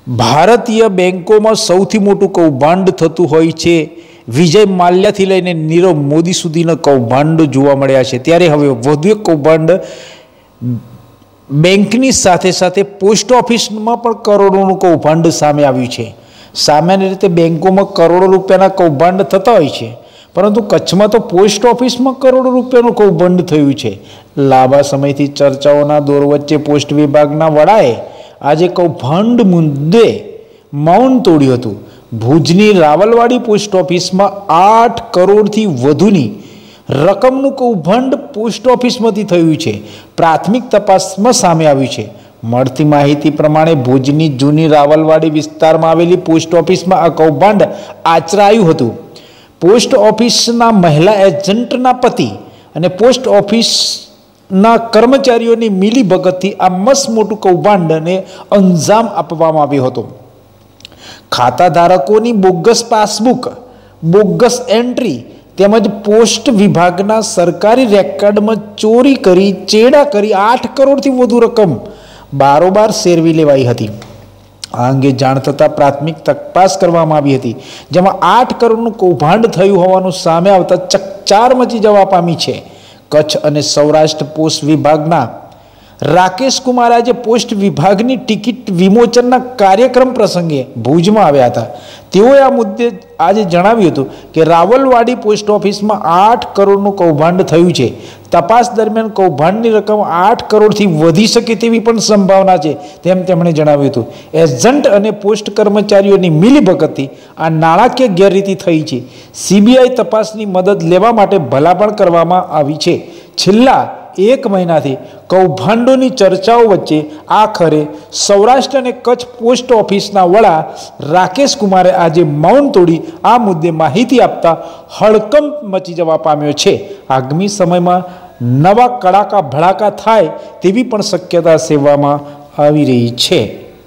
ભારતીય બેંકોમાં સૌથી મોટું કૌભાંડ થતું હોય છે। વિજય માલ્યાથી લઈને નીરવ મોદી સુધીના કૌભાંડ જોવા મળ્યા છે। ત્યારે હવે વધુ એક કૌભાંડ બેંકની સાથે સાથે પોસ્ટ ઓફિસમાં પણ કરોડોનું કૌભાંડ સામે આવ્યું છે। સામાન્ય રીતે બેંકોમાં કરોડો રૂપિયાના કૌભાંડ થતા હોય છે, પરંતુ કચ્છમાં તો પોસ્ટ ઓફિસમાં કરોડો રૂપિયાનું કૌભાંડ થયું છે। લાંબા સમયથી ચર્ચાઓના દોર વચ્ચે પોસ્ટ વિભાગના વડાએ આજે કૌભાંડ મુદ્દે મૌન તોડ્યું હતું। ભુજની રાવલવાડી પોસ્ટ ઓફિસમાં 8 કરોડથી વધુની રકમનું કૌભાંડ પોસ્ટ ઓફિસમાંથી થયું છે। પ્રાથમિક તપાસમાં સામે આવ્યું છે। મળતી માહિતી પ્રમાણે ભુજની જૂની રાવલવાડી વિસ્તારમાં આવેલી પોસ્ટ ઓફિસમાં આ કૌભાંડ આચરાયું હતું। પોસ્ટ ઓફિસના મહિલા એજન્ટના પતિ અને પોસ્ટ ઓફિસના કર્મચારીઓની મિલીભગતથી આ મસ્ત મોટું કૌભાંડને અંજામ આપવામાં આવ્યો હતો। ખાતાધારકોની બોગસ પાસબુક, બોગસ એન્ટ્રી તેમજ પોસ્ટ વિભાગના સરકારી રેકર્ડમાં ચોરી કરી ચેડા કરી 8 કરોડથી વધુ રકમ બારોબાર સેરવી લેવાઈ હતી। આ અંગે જાણ થતાં પ્રાથમિક તપાસ કરવામાં આવી હતી, જેમાં 8 કરોડનું કૌભાંડ થયું હોવાનું સામે આવતા ચકચાર મચી જવા પામી છે। કચ્છ અને સૌરાષ્ટ્ર પોસ્ટ વિભાગના રાકેશ કુમાર આજે પોસ્ટ વિભાગની ટિકિટ વિમોચનના કાર્યક્રમ પ્રસંગે ભુજમાં આવ્યા હતા। તેઓએ આ મુદ્દે આજે જણાવ્યું હતું કે રાવલવાડી પોસ્ટ ઓફિસમાં 8 કરોડનું કૌભાંડ થયું છે। તપાસ દરમિયાન કૌભાંડની રકમ 8 કરોડથી વધી શકે તેવી પણ સંભાવના છે તેમ તેમણે જણાવ્યું હતું। એજન્ટ અને પોસ્ટ કર્મચારીઓની મિલીભગતથી આ નાણાકીય ગેરરીતિ થઈ છે। સીબીઆઈ તપાસની મદદ લેવા માટે ભલામણ કરવામાં આવી છે। છેલ્લા 1 મહિનાથી કૌભાંડોની ચર્ચાઓ વચ્ચે આખરે સૌરાષ્ટ્ર અને કચ્છ પોસ્ટ ઓફિસના વડા રાકેશ કુમારે આજે મૌન તોડી આ મુદ્દે માહિતી આપતા હડકંપ મચી જવા પામ્યો છે। આગામી સમયમાં નવા કડાકા ભડાકા થાય તેવી પણ શક્યતા સેવવામાં આવી રહી છે।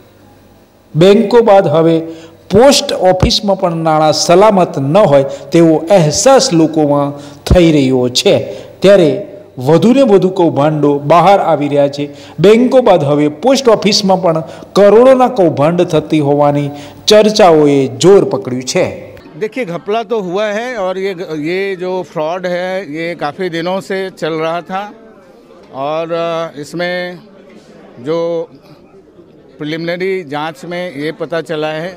બેંકો બાદ હવે પોસ્ટ ઓફિસમાં પણ નાણાં સલામત ન હોય તેવો અહેસાસ લોકોમાં થઈ રહ્યો છે। ત્યારે વધુને વધુ કૌભાંડો બહાર આવી રહ્યા છે। બેંકો બાદ હવે પોસ્ટ ઓફિસમાં પણ કરોડોના કૌભાંડ થતી હોવાની ચર્ચાઓએ જોર પકડ્યું છે। देखिए, घपला तो हुआ है और ये जो फ्रॉड है ये काफ़ी दिनों से चल रहा था और इसमें जो प्रिलिमिनरी जांच में ये पता चला है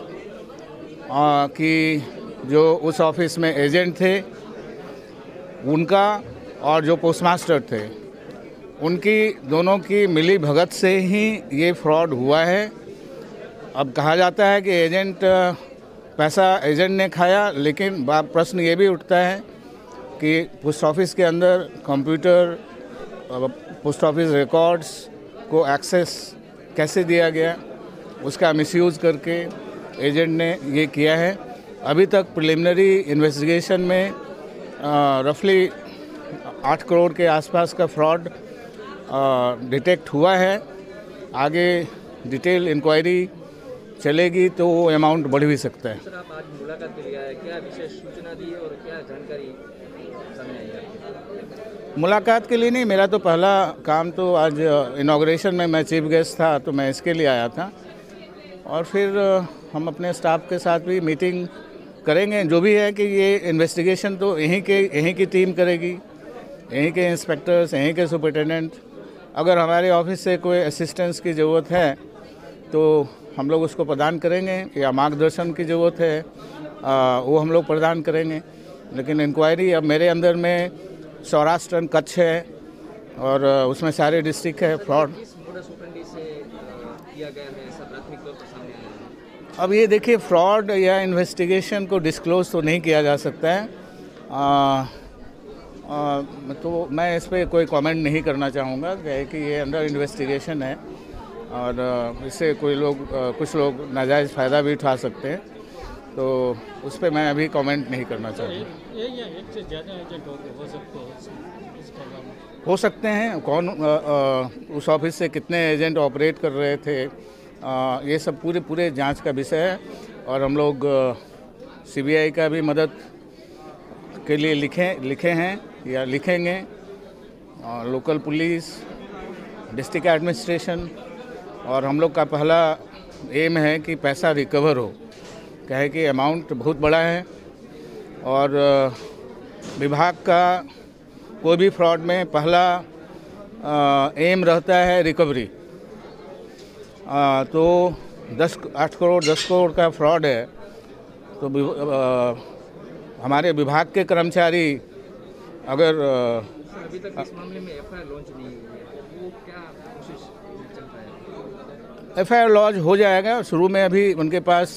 कि जो उस ऑफिस में एजेंट थे उनका और जो पोस्टमास्टर थे उनकी दोनों की मिली भगत से ही ये फ्रॉड हुआ है। अब कहा जाता है कि पैसा एजेंट ने खाया, लेकिन प्रश्न ये भी उठता है कि पोस्ट ऑफिस के अंदर कंप्यूटर, पोस्ट ऑफिस रिकॉर्ड्स को एक्सेस कैसे दिया गया, उसका मिसयूज़ करके एजेंट ने ये किया है। अभी तक प्रिलिमिनरी इन्वेस्टिगेशन में रफली 8 करोड़ के आसपास का फ्रॉड डिटेक्ट हुआ है। आगे डिटेल इंक्वायरी चलेगी तो वो अमाउंट बढ़ भी सकता है। सर, आप आज मुलाकात के लिए आए, क्या विशेष सूचना दी और क्या जानकारी सामने आई है? मुलाकात के लिए नहीं, मेरा तो पहला काम तो आज इनॉग्रेशन में मैं चीफ गेस्ट था तो मैं इसके लिए आया था और फिर हम अपने स्टाफ के साथ भी मीटिंग करेंगे। जो भी है कि ये इन्वेस्टिगेशन तो यहीं की टीम करेगी, यहीं के इंस्पेक्टर्स, यहीं के सुपरिटेंडेंट। अगर हमारे ऑफिस से कोई असिस्टेंस की ज़रूरत है तो हम लोग उसको प्रदान करेंगे, या मार्गदर्शन की ज़रूरत है वो हम लोग प्रदान करेंगे। लेकिन इंक्वायरी अब मेरे अंदर में सौराष्ट्र और कच्छ है और उसमें सारे डिस्ट्रिक्ट है। फ्रॉड अब ये देखिए, फ्रॉड या इन्वेस्टिगेशन को डिस्क्लोज तो नहीं किया जा सकता है, तो मैं इस पर कोई कमेंट नहीं करना चाहूँगा कि ये अंडर इन्वेस्टिगेशन है और इससे कुछ लोग नाजायज़ फ़ायदा भी उठा सकते हैं, तो उस पर मैं अभी कमेंट नहीं करना चाहूँगा। एक से ज़्यादा एजेंट हो सकते हैं। कौन उस ऑफिस से कितने एजेंट ऑपरेट कर रहे थे, ये सब पूरे जांच का विषय है और हम लोग सीबीआई का भी मदद के लिए लिखे हैं या लिखेंगे। लोकल पुलिस, डिस्ट्रिक्ट एडमिनिस्ट्रेशन और हम लोग का पहला एम है कि पैसा रिकवर हो, क्या है कि अमाउंट बहुत बड़ा है और विभाग का कोई भी फ्रॉड में पहला एम रहता है रिकवरी। तो 8 करोड़ 10 करोड़ का फ्रॉड है, तो हमारे विभाग के कर्मचारी अगर अभी तक इस मामले में एफआईआर लॉन्च नहीं हुई है, वो क्या कोशिश चल रहा है? एफआईआर लॉन्च हो जाएगा। शुरू में अभी उनके पास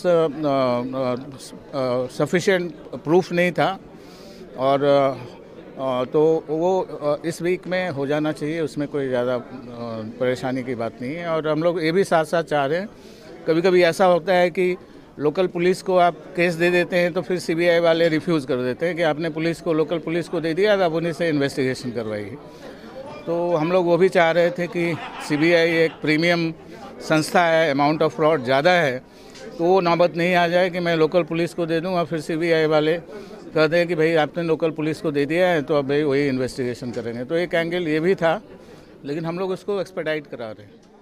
सफिशिएंट प्रूफ नहीं था और तो वो इस वीक में हो जाना चाहिए, उसमें कोई ज़्यादा परेशानी की बात नहीं है। और हम लोग ये भी साथ साथ चाह रहे हैं, कभी कभी ऐसा होता है कि लोकल पुलिस को आप केस दे देते हैं तो फिर सीबीआई वाले रिफ्यूज़ कर देते हैं कि आपने पुलिस को, लोकल पुलिस को दे दिया, आप उन्हीं से इन्वेस्टिगेशन करवाइए। तो हम लोग वो भी चाह रहे थे कि सीबीआई एक प्रीमियम संस्था है, अमाउंट ऑफ फ्रॉड ज़्यादा है, तो वो नौबत नहीं आ जाए कि मैं लोकल पुलिस को दे दूँ और फिर सीबीआई वाले कहते हैं कि भाई आपने लोकल पुलिस को दे दिया है तो अब भाई वही इन्वेस्टिगेशन करेंगे। तो एक एंगल ये भी था, लेकिन हम लोग उसको एक्सपेडाइट करा रहे हैं।